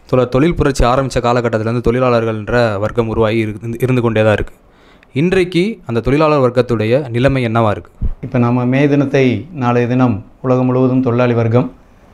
தொழில் புரட்சி ஆரம்பித்த காலகட்டத்திலேருந்து தொழிலாளர்கள்ன்ற வர்க்கம் உருவாகி இருந்து கொண்டே தான் இருக்குது. இன்றைக்கு அந்த தொழிலாளர் வர்க்கத்துடைய நிலைமை என்னவாக இருக்குது? இப்போ நம்ம மே தினத்தை நாளைய தினம் உலகம் முழுவதும் தொழிலாளி வர்க்கம்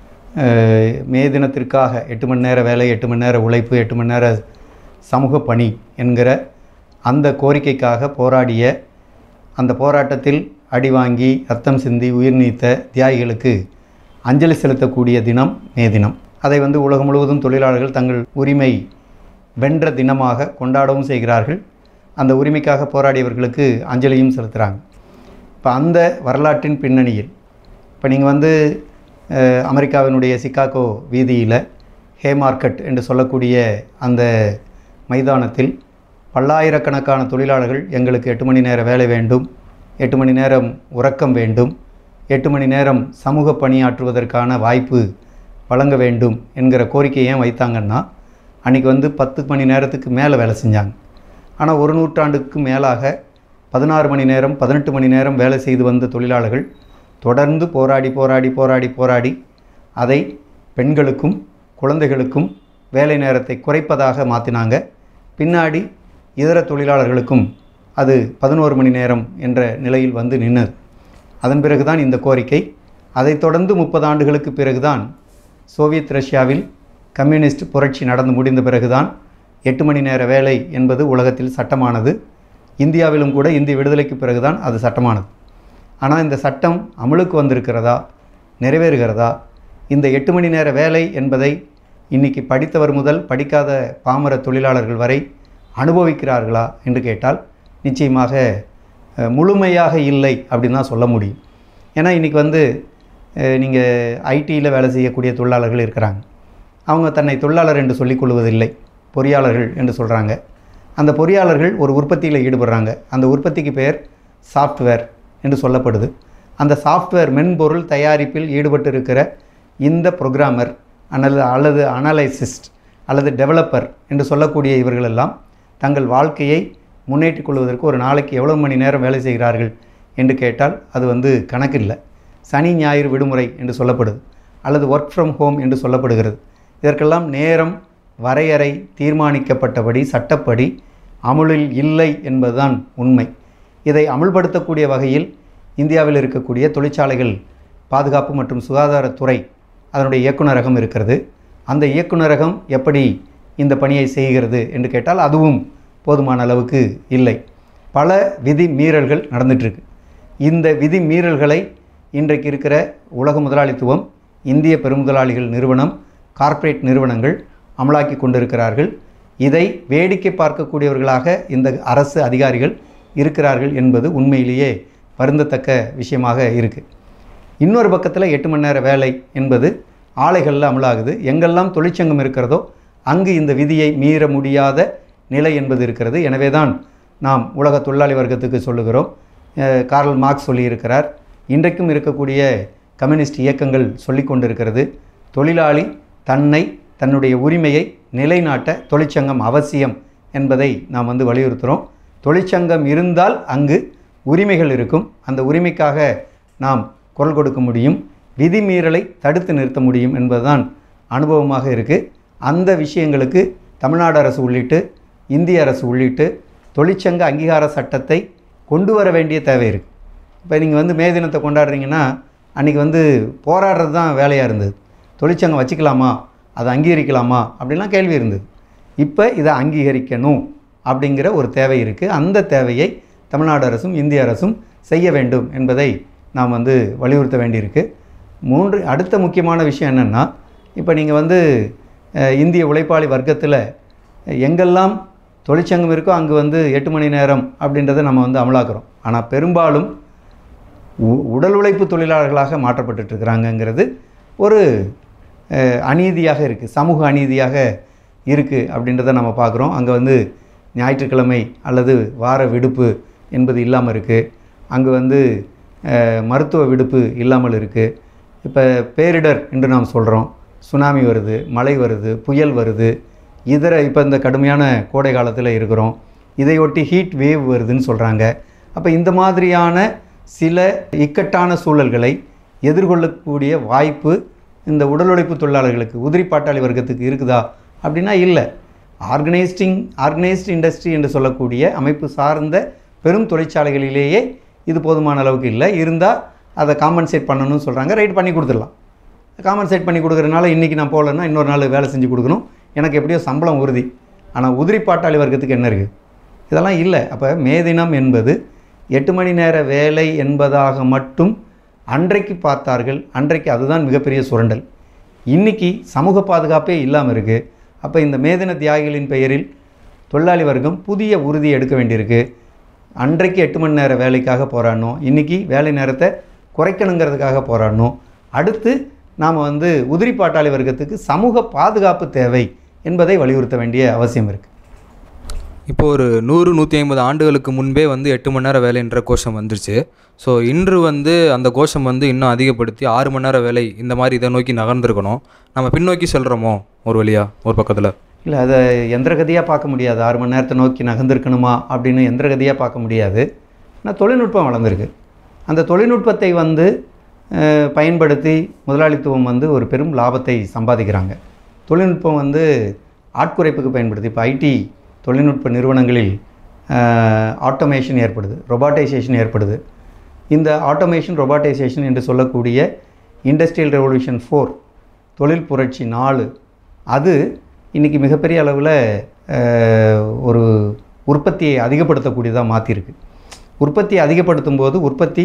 மே தினத்திற்காக 8 மணி நேர வேலை, 8 மணி நேர உழைப்பு, 8 மணி நேர சமூக பணி என்கிற அந்த கோரிக்கைக்காக போராடிய, அந்த போராட்டத்தில் அடி வாங்கி ரத்தம் சிந்தி உயிர் நீத்த தியாகிகளுக்கு அஞ்சலி செலுத்தக்கூடிய தினம் மே தினம். அதை உலகம் முழுவதும் தொழிலாளர்கள் தங்கள் உரிமை வென்ற தினமாக கொண்டாடவும் செய்கிறார்கள். அந்த உரிமைக்காக போராடியவர்களுக்கு அஞ்சலியும் செலுத்துகிறாங்க. இப்போ அந்த வரலாற்றின் பின்னணியில் இப்போ நீங்கள் அமெரிக்காவினுடைய சிகாகோ வீதியில் ஹேமார்க்கெட் என்று சொல்லக்கூடிய அந்த மைதானத்தில் பல்லாயிரக்கணக்கான தொழிலாளர்கள் எங்களுக்கு 8 மணி நேர வேலை வேண்டும், 8 மணி நேரம் உறக்கம் வேண்டும், 8 மணி நேரம் சமூக பணியாற்றுவதற்கான வாய்ப்பு வழங்க வேண்டும் என்கிற கோரிக்கையை ஏன் வைத்தாங்கன்னா, அன்றைக்கி 10 மணி நேரத்துக்கு மேலே வேலை செஞ்சாங்க. ஆனால் ஒரு நூற்றாண்டுக்கு மேலாக 16 மணி நேரம் 18 மணி நேரம் வேலை செய்து வந்த தொழிலாளர்கள் தொடர்ந்து போராடி அதை பெண்களுக்கும் குழந்தைகளுக்கும் வேலை நேரத்தை குறைப்பதாக மாற்றினாங்க. பின்னாடி இதர தொழிலாளர்களுக்கும் அது 11 மணி நேரம் என்ற நிலையில் நின்னது. அதன் பிறகுதான் இந்த கோரிக்கை. அதைத் தொடர்ந்து 30 ஆண்டுகளுக்கு பிறகுதான் சோவியத் ரஷ்யாவில் கம்யூனிஸ்ட் புரட்சி நடந்து முடிந்த பிறகுதான் 8 மணி நேர வேலை என்பது உலகத்தில் சட்டமானது. இந்தியாவிலும் கூட இந்திய விடுதலைக்கு பிறகுதான் அது சட்டமானது. ஆனால் இந்த சட்டம் அமலுக்கு வந்திருக்கிறதா, நிறைவேறுகிறதா? இந்த 8 மணி நேர வேலை என்பதை இன்றைக்கி படித்தவர் முதல் படிக்காத பாமர தொழிலாளர்கள் வரை அனுபவிக்கிறார்களா என்று கேட்டால் நிச்சயமாக முழுமையாக இல்லை அப்படின்னு தான் சொல்ல முடியும். ஏன்னா இன்றைக்கி நீங்கள் ஐடியில் வேலை செய்யக்கூடிய தொழிலாளர்கள் இருக்கிறாங்க. அவங்க தன்னை தொழிலாளர் என்று சொல்லிக்கொள்வதில்லை, பொறியாளர்கள் என்று சொல்கிறாங்க. அந்த பொறியாளர்கள் ஒரு உற்பத்தியில் ஈடுபடுறாங்க. அந்த உற்பத்திக்கு பெயர் சாஃப்ட்வேர் என்று சொல்லப்படுது. அந்த சாஃப்ட்வேர் மென்பொருள் தயாரிப்பில் ஈடுபட்டு இருக்கிற இந்த ப்ரோக்ராமர் அல்லது அனலைசிஸ்ட் அல்லது டெவலப்பர் என்று சொல்லக்கூடிய இவர்களெல்லாம் தங்கள் வாழ்க்கையை முன்னேற்றிக் கொள்வதற்கு ஒரு நாளைக்கு எவ்வளோ மணி நேரம் வேலை செய்கிறார்கள் என்று கேட்டால் அது கணக்கில்லை. சனி ஞாயிறு விடுமுறை என்று சொல்லப்படுது, அல்லது ஒர்க் ஃப்ரம் ஹோம் என்று சொல்லப்படுகிறது. இதற்கெல்லாம் நேரம் வரையறை தீர்மானிக்கப்பட்டபடி சட்டப்படி அமுலில் இல்லை என்பதுதான் உண்மை. இதை அமுல்படுத்தக்கூடிய வகையில் இந்தியாவில் இருக்கக்கூடிய தொழிற்சாலைகள் பாதுகாப்பு மற்றும் சுகாதாரத்துறை அதனுடைய இயக்குநரகம் இருக்கிறது. அந்த இயக்குநரகம் எப்படி இந்த பணியை செய்கிறது என்று கேட்டால் அதுவும் போதுமான அளவுக்கு இல்லை. பல விதி மீறல்கள் நடந்துகிட்ருக்கு. இந்த விதி மீறல்களை இன்றைக்கு இருக்கிற உலக முதலாளித்துவம், இந்திய பெருமுதலாளிகள் நிறுவனம், கார்ப்பரேட் நிறுவனங்கள் அமலாக்கி கொண்டிருக்கிறார்கள். இதை வேடிக்கை பார்க்கக்கூடியவர்களாக இந்த அரசு அதிகாரிகள் இருக்கிறார்கள் என்பது உண்மையிலேயே வருந்தத்தக்க விஷயமாக இருக்குது. இன்னொரு பக்கத்தில் 8 மணி நேர வேலை என்பது ஆலைகளில் அமலாகுது. எங்கெல்லாம் தொழிற்சங்கம் இருக்கிறதோ அங்கு இந்த விதியை மீற முடியாத நிலை என்பது இருக்கிறது. எனவே தான் நாம் உலக தொழிலாளி வர்க்கத்துக்கு சொல்லுகிறோம். கார்ல் மார்க்ஸ் சொல்லியிருக்கிறார், இன்றைக்கும் இருக்கக்கூடிய கம்யூனிஸ்ட் இயக்கங்கள் சொல்லி கொண்டிருக்கிறது, தொழிலாளி தன்னுடைய உரிமையை நிலைநாட்ட தொழிற்சங்கம் அவசியம் என்பதை நாம் வலியுறுத்துகிறோம். தொழிற்சங்கம் இருந்தால் அங்கு உரிமைகள் இருக்கும். அந்த உரிமைக்காக நாம் குரல் கொடுக்க முடியும், விதிமீறலை தடுத்து நிறுத்த முடியும் என்பதுதான் அனுபவமாக இருக்குது. அந்த விஷயங்களுக்கு தமிழ்நாடு அரசு உள்ளிட்டு இந்திய அரசு உள்ளிட்டு தொழிற்சங்க அங்கீகார சட்டத்தை கொண்டு வர வேண்டிய தேவை இருக்குது. இப்போ நீங்கள் மே தினத்தை கொண்டாடுறீங்கன்னா அன்றைக்கி போராடுறது தான் வேலையாக இருந்தது. தொழிற்சங்கம் வச்சுக்கலாமா, அதை அங்கீகரிக்கலாமா அப்படின்லாம் கேள்வி இருந்தது. இப்போ இதை அங்கீகரிக்கணும் அப்படிங்கிற ஒரு தேவை இருக்குது. அந்த தேவையை தமிழ்நாடு அரசும் இந்திய அரசும் செய்ய வேண்டும் என்பதை நாம் வலியுறுத்த வேண்டியிருக்கு. அடுத்த முக்கியமான விஷயம் என்னென்னா, இப்போ நீங்கள் இந்திய உழைப்பாளி வர்க்கத்தில் எங்கெல்லாம் தொழிற்சங்கம் இருக்கோ அங்கு 8 மணி நேரம் அப்படின்றத நம்ம அமலாக்குறோம். ஆனால் பெரும்பாலும் உடல் உழைப்பு தொழிலாளர்களாக மாற்றப்பட்டுருக்கிறாங்கங்கிறது ஒரு அநீதியாக இருக்குது, சமூக அநீதியாக இருக்குது அப்படின்றத நம்ம பார்க்குறோம். அங்கே ஞாயிற்றுக்கிழமை அல்லது வார விடுப்பு என்பது இல்லாமல் இருக்குது. அங்கு மருத்துவ விடுப்பு இல்லாமல் இருக்குது. இப்போ பேரிடர் என்று நாம் சொல்கிறோம், சுனாமி வருது, மழை வருது, புயல் வருது, இப்போ இந்த கடுமையான கோடை காலத்தில் இருக்கிறோம், இதையொட்டி ஹீட் வேவ் வருதுன்னு சொல்கிறாங்க. அப்போ இந்த மாதிரியான சில இக்கட்டான சூழல்களை எதிர்கொள்ளக்கூடிய வாய்ப்பு இந்த உடல் உழைப்பு தொழிலாளர்களுக்கு, உதிரி பாட்டாளி வர்க்கத்துக்கு இருக்குதா அப்படின்னா இல்லை. ஆர்கனைஸ்டு இண்டஸ்ட்ரி என்று சொல்லக்கூடிய அமைப்பு சார்ந்த பெரும் தொழிற்சாலைகளிலேயே இது போதுமான அளவுக்கு இல்லை. இருந்தால் அதை காம்பன்சேட் பண்ணணும்னு சொல்கிறாங்க. ரைட், பண்ணி கொடுத்துடலாம். காம்பன்சேட் பண்ணி கொடுக்குறதுனால இன்றைக்கி நான் போகலன்னா இன்னொரு நாள் வேலை செஞ்சு கொடுக்கணும், எனக்கு எப்படியோ சம்பளம் உறுதி. ஆனால் உதிரி பாட்டாளி வர்க்கத்துக்கு என்ன இருக்குது? இதெல்லாம் இல்லை. அப்போ மே தினம் என்பது 8 மணி நேர வேலை என்பதாக மட்டும் அன்றைக்கு பார்த்தார்கள். அன்றைக்கு அதுதான் மிகப்பெரிய சுரண்டல். இன்றைக்கி சமூக பாதுகாப்பே இல்லாமல் இருக்குது. அப்போ இந்த மே தின தியாகிகளின் பெயரில் தொழிலாளி வர்க்கம் புதிய உறுதி எடுக்க வேண்டியிருக்கு. அன்றைக்கு 8 மணி நேர வேலைக்காக போராடணும், இன்றைக்கி வேலை நேரத்தை குறைக்கணுங்கிறதுக்காக போராடணும். அடுத்து நாம் உதிரி பாட்டாளி வர்க்கத்துக்கு சமூக பாதுகாப்பு தேவை என்பதை வலியுறுத்த வேண்டிய அவசியம் இருக்குது. இப்போ ஒரு 100-150 ஆண்டுகளுக்கு முன்பே 8 மணி நேர வேலைன்ற கோஷம் வந்துருச்சு. ஸோ இன்று அந்த கோஷம் இன்னும் அதிகப்படுத்தி 6 மணி நேர வேலை இந்த மாதிரி இதை நோக்கி நகர்ந்துருக்கணும். நம்ம பின்னோக்கி செல்கிறோமோ ஒரு வழியாக, ஒரு பக்கத்தில்? இல்லை, அதை எந்திரகதியாக பார்க்க முடியாது. 6 மணி நேரத்தை நோக்கி நகர்ந்துருக்கணுமா அப்படின்னு எந்திரகதியாக பார்க்க முடியாது. ஆனால் தொழில்நுட்பம் வளர்ந்துருக்கு. அந்த தொழில்நுட்பத்தை பயன்படுத்தி முதலாளித்துவம் ஒரு பெரும் லாபத்தை சம்பாதிக்கிறாங்க. தொழில்நுட்பம் ஆட்குறைப்புக்கு பயன்படுத்தி இப்போ ஐடி தொழில்நுட்ப நிறுவனங்களில் ஆட்டோமேஷன் ஏற்படுது, ரொபாட்டைசேஷன் ஏற்படுது. இந்த ஆட்டோமேஷன் ரொபாட்டைசேஷன் என்று சொல்லக்கூடிய இண்டஸ்ட்ரியல் ரெவல்யூஷன் 4, தொழில் புரட்சி 4, அது இன்றைக்கி மிகப்பெரிய அளவில் ஒரு உற்பத்தியை அதிகப்படுத்தக்கூடியதாக மாற்றிருக்கு. உற்பத்தியை அதிகப்படுத்தும் போது உற்பத்தி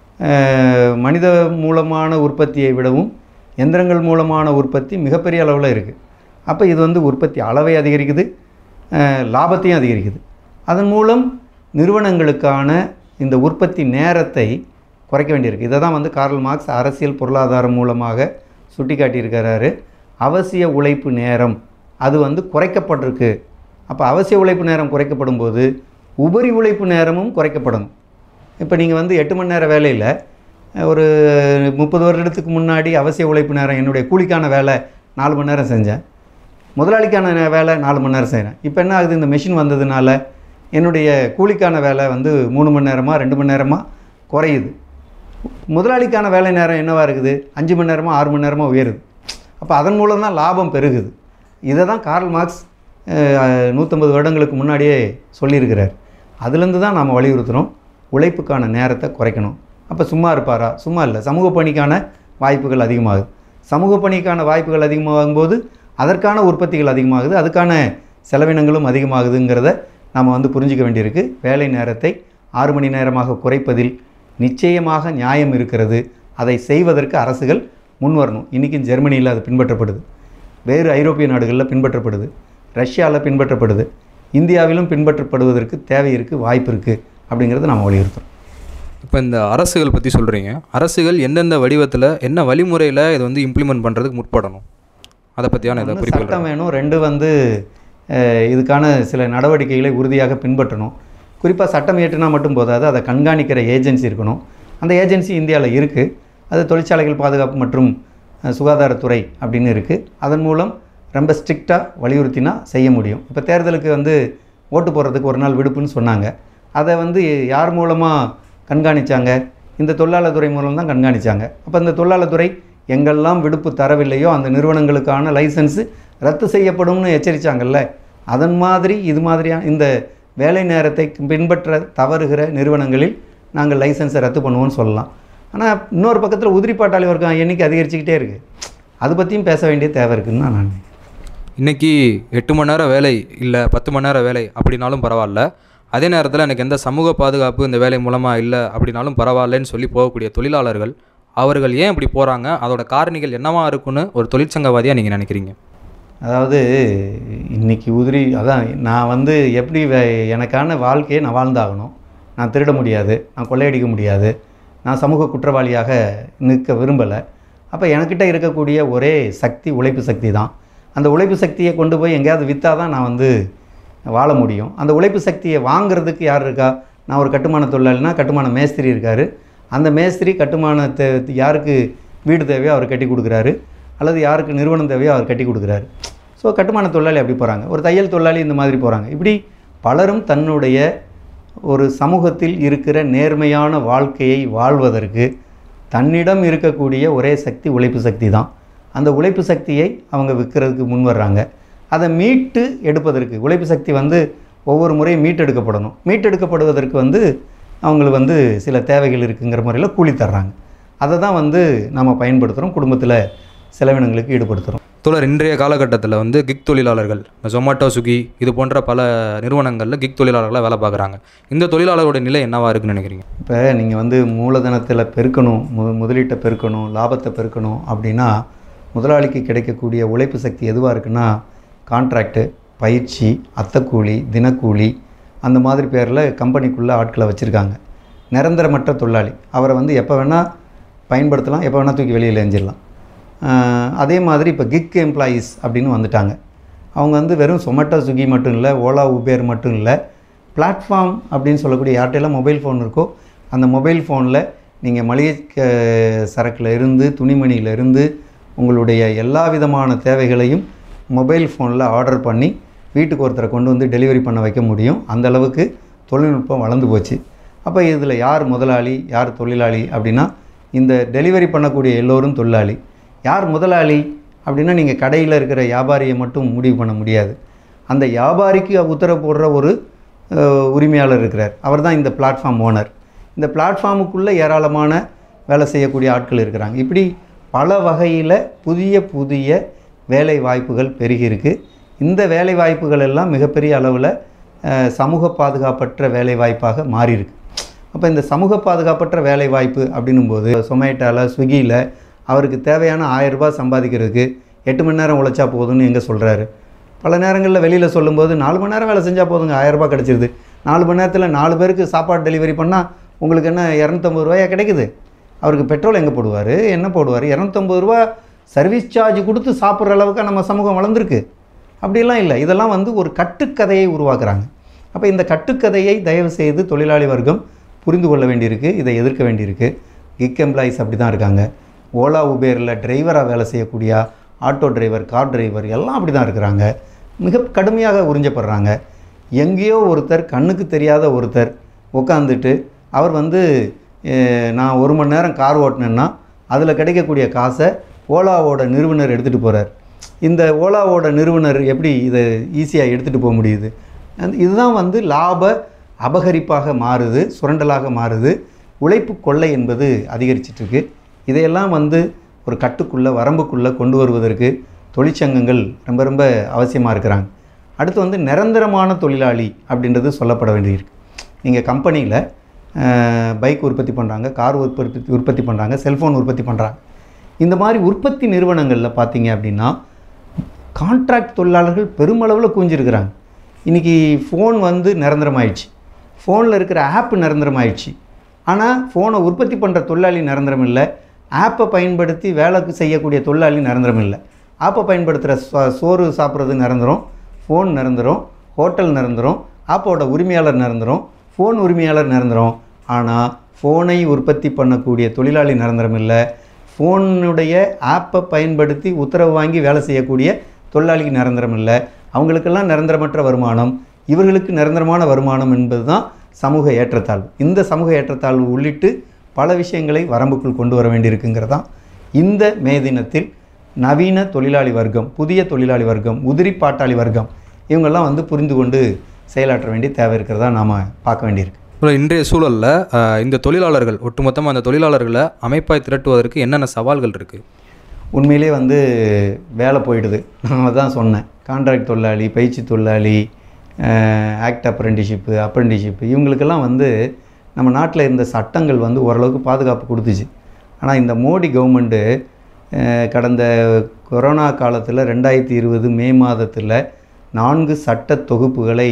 மனித மூலமான உற்பத்தியை விடவும் எந்திரங்கள் மூலமான உற்பத்தி மிகப்பெரிய அளவில் இருக்குது. அப்போ இது உற்பத்தி அளவை அதிகரிக்குது, லாபத்தையும் அதிகரிக்குது. அதன் மூலம் நிறுவனங்களுக்கான இந்த உற்பத்தி நேரத்தை குறைக்க வேண்டியிருக்கு. இதை தான் கார்ல் மார்க்ஸ் அரசியல் பொருளாதாரம் மூலமாக சுட்டி காட்டியிருக்கிறாரு. அவசிய உழைப்பு நேரம் அது குறைக்கப்பட்டிருக்கு. அப்போ அவசிய உழைப்பு நேரம் குறைக்கப்படும் போது உபரி உழைப்பு நேரமும் குறைக்கப்படணும். இப்போ நீங்கள் 8 மணி நேர வேலையில் ஒரு 30 வருடத்துக்கு முன்னாடி அவசிய உழைப்பு நேரம், என்னுடைய கூலிக்கான வேலை 4 மணி நேரம் செஞ்சேன், முதலாளிக்கான வேலை 4 மணி நேரம் செய்கிறேன். இப்போ என்ன ஆகுது, இந்த மெஷின் வந்ததுனால என்னுடைய கூலிக்கான வேலை 3 மணி நேரமாக 2 மணி நேரமாக குறையுது. முதலாளிக்கான வேலை நேரம் என்னவாக இருக்குது, 5 மணி நேரமாக 6 மணி நேரமாக உயருது. அப்போ அதன் மூலம் தான் லாபம் பெருகுது. இதை தான் கார்ல் மார்க்ஸ் 150 வருடங்களுக்கு முன்னாடியே சொல்லியிருக்கிறார். அதுலேருந்து தான் நாம் வலியுறுத்துகிறோம், உழைப்புக்கான நேரத்தை குறைக்கணும். அப்போ சும்மா இருப்பாரா? சும்மா இல்லை. சமூக பணிக்கான வாய்ப்புகள் அதிகமாகுது. சமூக பணிக்கான வாய்ப்புகள் அதிகமாகும்போது அதற்கான உற்பத்திகள் அதிகமாகுது, அதுக்கான செலவினங்களும் அதிகமாகுதுங்கிறத நாம் புரிஞ்சிக்க வேண்டியிருக்கு. வேலை நேரத்தை 6 மணி நேரமாக குறைப்பதில் நிச்சயமாக நியாயம் இருக்கிறது. அதை செய்வதற்கு அரசுகள் முன்வரணும். இன்றைக்கும் ஜெர்மனியில் அது பின்பற்றப்படுது, வேறு ஐரோப்பிய நாடுகளில் பின்பற்றப்படுது, ரஷ்யாவில் பின்பற்றப்படுது, இந்தியாவிலும் பின்பற்றப்படுவதற்கு தேவை இருக்குது, வாய்ப்பு இருக்குது அப்படிங்கிறத நாம் வலியுறுத்துறோம். இப்போ இந்த அரசுகள் பற்றி சொல்கிறீங்க. அரசுகள் எந்தெந்த வடிவத்தில் என்ன வழிமுறையில் இதை இம்ப்ளிமெண்ட் பண்ணுறதுக்கு முற்படணும், அதை பற்றியான ஏதாவது குறிப்பிட்ட சட்டம் வேணும். 2 இதுக்கான சில நடவடிக்கைகளை உறுதியாக பின்பற்றணும். குறிப்பாக சட்டம் ஏற்றினா மட்டும் போதாது, அதை கண்காணிக்கிற ஏஜென்சி இருக்கணும். அந்த ஏஜென்சி இந்தியாவில் இருக்குது. அது தொழிற்சாலைகள் பாதுகாப்பு மற்றும் சுகாதாரத்துறை அப்படின்னு இருக்குது. அதன் மூலம் ரொம்ப ஸ்ட்ரிக்டாக வலியுறுத்தினா செய்ய முடியும். இப்போ தேர்தலுக்கு ஓட்டு போடுறதுக்கு ஒரு நாள் விடுப்புன்னு சொன்னாங்க. அதை யார் மூலமாக கண்காணித்தாங்க? இந்த தொழிலாளர் துறை மூலம் தான் கண்காணித்தாங்க. அப்போ இந்த தொழிலாளர் துறை எங்கெல்லாம் விடுப்பு தரவில்லையோ அந்த நிறுவனங்களுக்கான லைசன்ஸு ரத்து செய்யப்படும்னு எச்சரித்தாங்கல்ல. அதன் மாதிரி இது மாதிரியான இந்த வேலை நேரத்தை பின்பற்ற தவறுகிற நிறுவனங்களில் நாங்கள் லைசன்ஸை ரத்து பண்ணுவோம்னு சொல்லலாம். ஆனால் இன்னொரு பக்கத்தில் உதிரி பாட்டாளி வர்க்கம் எண்ணிக்கை அதிகரிச்சுக்கிட்டே இருக்குது. அது பற்றியும் பேச வேண்டிய தேவை இருக்குதுன்னு நான் நினைக்கிறேன். இன்றைக்கி 8 மணி நேரம் வேலை இல்லை 10 மணி நேரம் வேலை அப்படின்னாலும் பரவாயில்ல, அதே நேரத்தில் எனக்கு எந்த சமூக பாதுகாப்பு இந்த வேலை மூலமாக இல்லை அப்படின்னாலும் பரவாயில்லன்னு சொல்லி போகக்கூடிய தொழிலாளர்கள், அவர்கள் ஏன் இப்படி போகிறாங்க, அதோட காரணிகள் என்னவா இருக்குன்னு ஒரு தொழிற்சங்கவாதியாக நீங்கள் நினைக்கிறீங்க? அதாவது இன்றைக்கி அதான் நான் எப்படி எனக்கான வாழ்க்கையை நான் வாழ்ந்தாகணும். நான் திருட முடியாது, நான் கொள்ளையடிக்க முடியாது, நான் சமூக குற்றவாளியாக நிற்க விரும்பலை. அப்போ எனக்கிட்ட இருக்கக்கூடிய ஒரே சக்தி உழைப்பு சக்தி தான். அந்த உழைப்பு சக்தியை கொண்டு போய் எங்கேயாவது விற்றா தான் நான் வாழ முடியும். அந்த உழைப்பு சக்தியை வாங்கிறதுக்கு யார் இருக்கா? நான் ஒரு கட்டுமான தொழிலாளினா கட்டுமான மேஸ்திரி இருக்கார். அந்த மேஸ்திரி கட்டுமானத்தை யாருக்கு வீடு தேவையோ அவர் கட்டி கொடுக்குறாரு, அல்லது யாருக்கு நிறுவனம் தேவையோ அவர் கட்டி கொடுக்குறாரு. ஸோ கட்டுமான தொழிலாளி அப்படி போகிறாங்க, ஒரு தையல் தொழிலாளி இந்த மாதிரி போகிறாங்க. இப்படி பலரும் தன்னுடைய ஒரு சமூகத்தில் இருக்கிற நேர்மையான வாழ்க்கையை வாழ்வதற்கு தன்னிடம் இருக்கக்கூடிய ஒரே சக்தி உழைப்பு சக்தி தான். அந்த உழைப்பு சக்தியை அவங்க விற்கிறதுக்கு முன் வர்றாங்க. அதை மீட்டு எடுப்பதற்கு உழைப்பு சக்தி வந்து ஒவ்வொரு முறையும் மீட்டெடுக்கப்படணும். மீட்டெடுக்கப்படுவதற்கு வந்து அவங்களுக்கு வந்து சில தேவைகள் இருக்குங்கிற முறையில் கூலி தர்றாங்க. அதை தான் வந்து நம்ம பயன்படுத்துகிறோம், குடும்பத்தில் செலவினங்களுக்கு ஈடுபடுத்துகிறோம். தோழர், இன்றைய காலகட்டத்தில் வந்து கிக் தொழிலாளர்கள், ஜொமேட்டோ, ஸ்விக்கி இது போன்ற பல நிறுவனங்களில் கிக் தொழிலாளர்களாக வேலை பார்க்குறாங்க. இந்த தொழிலாளர்களுடைய நிலை என்னவாக இருக்குன்னு நினைக்கிறீங்க? இப்போ நீங்கள் வந்து மூலதனத்தில் பெருக்கணும், முதலீட்டை பெருக்கணும், லாபத்தை பெருக்கணும் அப்படின்னா முதலாளிக்கு கிடைக்கக்கூடிய உழைப்பு சக்தி எதுவாக இருக்குன்னா கான்ட்ராக்டு, பயிற்சி, அத்தக்கூலி, தினக்கூலி அந்த மாதிரி பேரில் கம்பெனிக்குள்ளே ஆட்களை வச்சுருக்காங்க. நிரந்தரமற்ற தொழிலாளி, அவரை வந்து எப்போ வேணால் பயன்படுத்தலாம், எப்போ வேணால் தூக்கி வெளியில் எஞ்சிடலாம். அதே மாதிரி இப்போ கிக் எம்ப்ளாயீஸ் அப்படின்னு வந்துட்டாங்க. அவங்க வந்து வெறும் சொமேட்டோ, ஸ்விக்கி மட்டும் இல்லை, ஓலா, உபேர் மட்டும் இல்லை, பிளாட்ஃபார்ம் அப்படின்னு சொல்லக்கூடிய யார்கிட்டையெல்லாம் மொபைல் ஃபோன் இருக்கோ அந்த மொபைல் ஃபோனில் நீங்கள் மளிகை சரக்கில் இருந்து துணிமணியிலிருந்து உங்களுடைய எல்லா விதமான தேவைகளையும் மொபைல் ஃபோனில் ஆர்டர் பண்ணி வீட்டுக்கு ஒருத்தரை கொண்டு வந்து டெலிவரி பண்ண வைக்க முடியும். அந்தளவுக்கு தொழில்நுட்பம் வளர்ந்து போச்சு. அப்போ இதில் யார் முதலாளி, யார் தொழிலாளி அப்படின்னா இந்த டெலிவரி பண்ணக்கூடிய எல்லோரும் தொழிலாளி. யார் முதலாளி அப்படின்னா நீங்கள் கடையில் இருக்கிற வியாபாரியை மட்டும் முடிவு பண்ண முடியாது. அந்த வியாபாரிக்கு உத்தரவு போடுற ஒரு உரிமையாளர் இருக்கிறார், அவர் தான் இந்த பிளாட்ஃபார்ம் ஓனர். இந்த பிளாட்ஃபார்முக்குள்ளே ஏராளமான வேலை செய்யக்கூடிய ஆட்கள் இருக்கிறாங்க. இப்படி பல வகையில் புதிய புதிய வேலை வாய்ப்புகள் பெருகியிருக்கு. இந்த வேலை வாய்ப்புகள் எல்லாம் மிகப்பெரிய அளவில் சமூக பாதுகாப்பற்ற வேலை வாய்ப்பாக மாறியிருக்கு. அப்போ இந்த சமூக பாதுகாப்பற்ற வேலை வாய்ப்பு அப்படின்னும்போது சொமேட்டோவில், ஸ்விக்கியில் அவருக்கு தேவையான 1000 ரூபாய் சம்பாதிக்கிறதுக்கு 8 மணி நேரம் உழைச்சா போதும்னு எங்கே சொல்கிறாரு? பல நேரங்களில் வெளியில் சொல்லும்போது 4 மணி நேரம் வேலை செஞ்சால் போதுங்க, 1000 ரூபாய் கிடச்சிருது. 4 மணி நேரத்தில் 4 பேருக்கு சாப்பாடு டெலிவரி பண்ணால் உங்களுக்கு என்ன 250 ரூபாயா கிடைக்குது? அவருக்கு பெட்ரோல் எங்கே போடுவார், என்ன போடுவார்? 250 ரூபா சர்வீஸ் சார்ஜ் கொடுத்து சாப்பிட்ற அளவுக்கு நம்ம சமூகம் வளர்ந்துருக்கு. அப்படிலாம் இல்லை. இதெல்லாம் வந்து ஒரு கட்டுக்கதையை உருவாக்குறாங்க. அப்போ இந்த கட்டுக்கதையை தயவு செய்து தொழிலாளி வர்க்கம் புரிந்து கொள்ள வேண்டியிருக்கு, இதை எதிர்க்க வேண்டியிருக்கு. கிக் எம்ப்ளாயீஸ் அப்படி தான் இருக்காங்க. ஓலா, உபேரில் டிரைவராக வேலை செய்யக்கூடிய ஆட்டோ டிரைவர், கார் டிரைவர் எல்லாம் அப்படி தான் இருக்கிறாங்க. மிக கடுமையாக உறிஞ்சப்படுறாங்க. எங்கேயோ ஒருத்தர், கண்ணுக்கு தெரியாத ஒருத்தர் உட்காந்துட்டு அவர் வந்து நான் 1 மணி நேரம் கார் ஓட்டினேன்னா அதில் கிடைக்கக்கூடிய காசை ஓலாவோட நிறுவனர் எடுத்துகிட்டு போகிறார். இந்த ஓலாவோட நிறுவனர் எப்படி இதை ஈஸியாக எடுத்துகிட்டு போக முடியுது? இதுதான் வந்து லாப அபகரிப்பாக மாறுது, சுரண்டலாக மாறுது. உழைப்பு கொள்ளை என்பது அதிகரிச்சிட்ருக்கு. இதையெல்லாம் வந்து ஒரு கட்டுக்குள்ளே, வரம்புக்குள்ளே கொண்டு வருவதற்கு தொழிற்சங்கங்கள் ரொம்ப ரொம்ப அவசியமாக இருக்கிறாங்க. அடுத்து வந்து நிரந்தரமான தொழிலாளி அப்படின்றது சொல்லப்பட வேண்டியிருக்கு. நீங்கள் கம்பெனியில் பைக் உற்பத்தி பண்ணுறாங்க, கார் உற்பத்தி பண்ணுறாங்க, செல்ஃபோன் உற்பத்தி பண்ணுறாங்க. இந்த மாதிரி உற்பத்தி நிறுவனங்களில் பார்த்தீங்க அப்படின்னா கான்ட்ராக்ட் தொழிலாளர்கள் பெருமளவில் குவிஞ்சிருக்கிறாங்க. இன்றைக்கி ஃபோன் வந்து நிரந்தரமாயிடுச்சு, ஃபோனில் இருக்கிற ஆப் நிரந்தரமாயிடுச்சு. ஆனால் ஃபோனை உற்பத்தி பண்ணுற தொழிலாளி நிரந்தரம் இல்லை, ஆப்பை பயன்படுத்தி வேலைக்கு செய்யக்கூடிய தொழிலாளி நிரந்தரம் இல்லை. ஆப்பை பயன்படுத்துகிற சோறு சாப்பிட்றது நிரந்தரம், ஃபோன் நிரந்தரம், ஹோட்டல் நிரந்தரம், ஆப்போட உரிமையாளர் நிரந்தரம், ஃபோன் உரிமையாளர் நிரந்தரம். ஆனால் ஃபோனை உற்பத்தி பண்ணக்கூடிய தொழிலாளி நிரந்தரம் இல்லை. ஃபோனுடைய ஆப்பை பயன்படுத்தி உத்தரவு வாங்கி வேலை செய்யக்கூடிய தொழிலாளிக்கு நிரந்தரம் இல்லை. அவங்களுக்கெல்லாம் நிரந்தரமற்ற வருமானம், இவர்களுக்கு நிரந்தரமான வருமானம் என்பது தான் சமூக ஏற்றத்தாழ்வு. இந்த சமூக ஏற்றத்தாழ்வு உள்ளிட்டு பல விஷயங்களை வரம்புக்குள் கொண்டு வர வேண்டியிருக்குங்கிறதான் இந்த மே தினத்தில் நவீன தொழிலாளி வர்க்கம், புதிய தொழிலாளி வர்க்கம், உதிரி பாட்டாளி வர்க்கம் இவங்கெல்லாம் வந்து புரிந்து கொண்டு செயலாற்ற வேண்டிய தேவை இருக்கிறதா நாம் பார்க்க வேண்டியிருக்கு. இன்றைய சூழலில் இந்த தொழிலாளர்கள், ஒட்டுமொத்தமாக அந்த தொழிலாளர்களை அமைப்பாய் திரட்டுவதற்கு என்னென்ன சவால்கள் இருக்குது? உண்மையிலே வந்து வேலை போயிடுது. நான் தான் சொன்னேன், கான்ட்ராக்ட் தொழிலாளி, பயிற்சி தொழிலாளி, ஆக்ட் அப்ரெண்டிஷிப்பு இவங்களுக்கெல்லாம் வந்து நம்ம நாட்டில் இருந்த சட்டங்கள் வந்து ஓரளவுக்கு பாதுகாப்பு கொடுத்துச்சு. ஆனால் இந்த மோடி கவர்மெண்ட்டு கடந்த கொரோனா காலத்தில் 2020 மே மாதத்தில் 4 சட்ட தொகுப்புகளை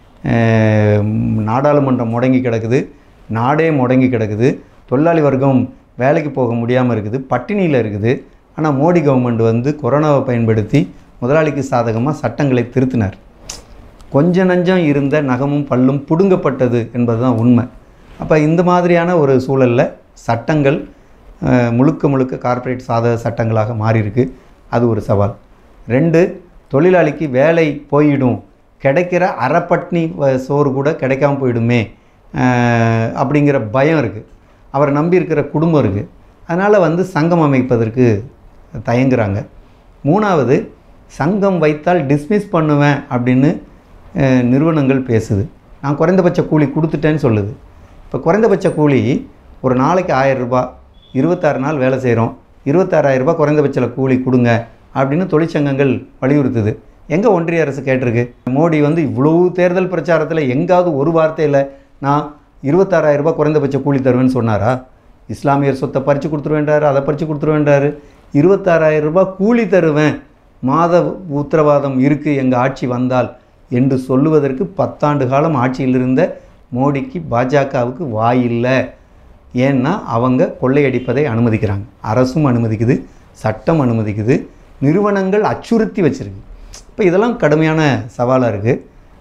நாடாளுமன்றம் முடங்கி கிடக்குது, நாடே முடங்கி கிடக்குது, தொழிலாளி வர்க்கம் வேலைக்கு போக முடியாமல் இருக்குது, பட்டினியில் இருக்குது. ஆனால் மோடி கவர்மெண்ட் வந்து கொரோனாவை பயன்படுத்தி முதலாளிக்கு சாதகமாக சட்டங்களை திருத்தினார். கொஞ்ச நஞ்சம் இருந்த நகமும் பல்லும் புடுங்கப்பட்டது என்பது தான் உண்மை. அப்போ இந்த மாதிரியான ஒரு சூழலில் சட்டங்கள் முழுக்க முழுக்க கார்ப்பரேட் சாதக சட்டங்களாக மாறியிருக்கு. அது ஒரு சவால். 2, தொழிலாளிக்கு வேலை போயிடும், கிடைக்கிற அரைப்பட்னி சோறு கூட கிடைக்காம போயிடுமே அப்படிங்கிற பயம் இருக்குது. அவரை நம்பி இருக்கிற குடும்பம் இருக்குது. அதனால் வந்து சங்கம் அமைப்பதற்கு தயங்குறாங்க. 3வது, சங்கம் வைத்தால் டிஸ்மிஸ் பண்ணுவேன் அப்படின்னு நிறுவனங்கள் பேசுது. நான் குறைந்தபட்ச கூலி கொடுத்துட்டேன்னு சொல்லுது. இப்போ குறைந்தபட்ச கூலி ஒரு நாளைக்கு 1000 ரூபாய், 26 நாள் வேலை செய்கிறோம், 26,000 ரூபாய் குறைந்தபட்ச கூலி கொடுங்க அப்படின்னு தொழிற்சங்கங்கள் வலியுறுத்துது. எங்கே ஒன்றிய அரசு கேட்டிருக்கு? மோடி இவ்வளவு தேர்தல் பிரச்சாரத்தில் எங்காவது ஒரு வார்த்தையில் நான் 26,000 ரூபாய் குறைந்தபட்ச கூலி தருவேன்னு சொன்னாரா? இஸ்லாமியர் சொத்தை பறித்து கொடுத்துருவேன்றாரு, அதை பறித்து கொடுத்துருவேன்றாரு. 26,000 ரூபாய் கூலி தருவேன், மாத உத்தரவாதம் இருக்குது எங்கள் ஆட்சி வந்தால் என்று சொல்லுவதற்கு 10 ஆண்டு காலம் ஆட்சியில் இருந்த மோடிக்கு, பாஜகவுக்கு வாயில்லை. ஏன்னா அவங்க கொள்ளையடிப்பதை அனுமதிக்கிறாங்க. அரசும் அனுமதிக்குது, சட்டம் அனுமதிக்குது, நிறுவனங்கள் அச்சுறுத்தி வச்சுருக்கு. இப்போ இதெல்லாம் கடுமையான சவாலாக இருக்குது.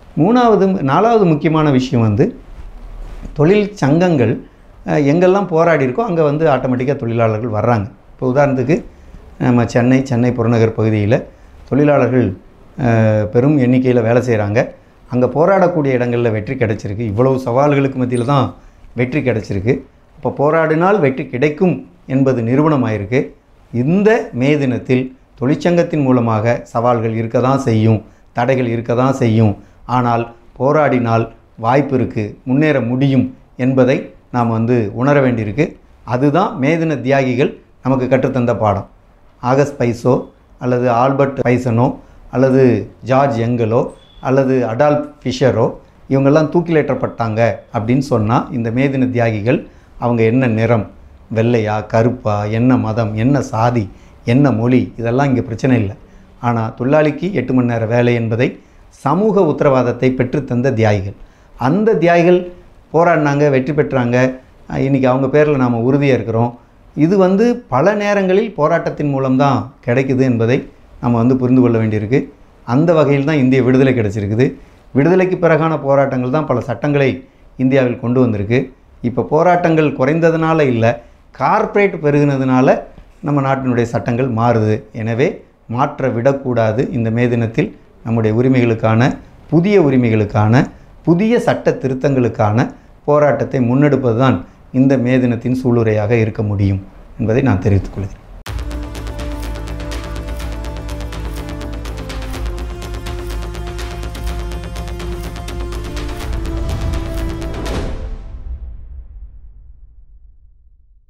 4வது முக்கியமான விஷயம் தொழில் சங்கங்கள் எங்கெல்லாம் போராடி இருக்கோ அங்கே ஆட்டோமேட்டிக்காக தொழிலாளர்கள் வர்றாங்க. இப்போ உதாரணத்துக்கு நம்ம சென்னை புறநகர் பகுதியில் தொழிலாளர்கள் பெரும் எண்ணிக்கையில் வேலை செய்கிறாங்க. அங்கே போராடக்கூடிய இடங்களில் வெற்றி கிடைச்சிருக்கு. இவ்வளவு சவால்களுக்கு மத்தியில் தான் வெற்றி கிடைச்சிருக்கு. இப்போ போராடினால் வெற்றி கிடைக்கும் என்பது நிரூபணமாயிருக்கு. இந்த மே தினத்தில் தொழிற்சங்கத்தின் மூலமாக சவால்கள் இருக்க தான் செய்யும், தடைகள் இருக்க தான் செய்யும். ஆனால் போராடினால் வாய்ப்பு இருக்குது, முன்னேற முடியும் என்பதை நாம் உணர வேண்டியிருக்கு. அதுதான் மே தின தியாகிகள் நமக்கு கற்றுத்தந்த பாடம். ஆகஸ்ட் பைஸோ அல்லது ஆல்பர்ட் பைசனோ அல்லது ஜார்ஜ் எங்கலோ அல்லது அடால்ஃப் ஃபிஷரோ இவங்கெல்லாம் தூக்கிலேற்றப்பட்டாங்க அப்படின்னு சொன்னால் இந்த மே தின தியாகிகள் அவங்க என்ன நிறம், வெள்ளையா கருப்பா, என்ன மதம், என்ன சாதி, என்ன மொழி, இதெல்லாம் இங்கே பிரச்சனை இல்லை. ஆனால் தொழிலாளிக்கு 8 மணி நேர வேலை என்பதை சமூக உத்தரவாதத்தை பெற்றுத்தந்த தியாகிகள். அந்த தியாகிகள் போராடினாங்க, வெற்றி பெற்றாங்க. இன்றைக்கி அவங்க பேரில் நாம் உறுதியாக இருக்கிறோம். இது பல நேரங்களில் போராட்டத்தின் மூலம்தான் கிடைக்குது என்பதை நம்ம புரிந்து கொள்ள வேண்டியிருக்கு. அந்த வகையில் தான் இந்திய விடுதலை கிடைச்சிருக்குது. விடுதலைக்கு பிறகான போராட்டங்கள் தான் பல சட்டங்களை இந்தியாவில் கொண்டு வந்திருக்கு. இப்போ போராட்டங்கள் குறைந்ததுனால இல்லை, கார்ப்பரேட் பெருகினதுனால நம்ம நாட்டினுடைய சட்டங்கள் மாறுது. எனவே மாற்ற விடக்கூடாது. இந்த மே தினத்தில் நம்முடைய உரிமைகளுக்கான, புதிய உரிமைகளுக்கான, புதிய சட்ட திருத்தங்களுக்கான போராட்டத்தை முன்னெடுப்பது தான் இந்த மே தினத்தின் சூளுரையாக இருக்க முடியும் என்பதை நான் தெரிவித்துக் கொள்கிறேன்.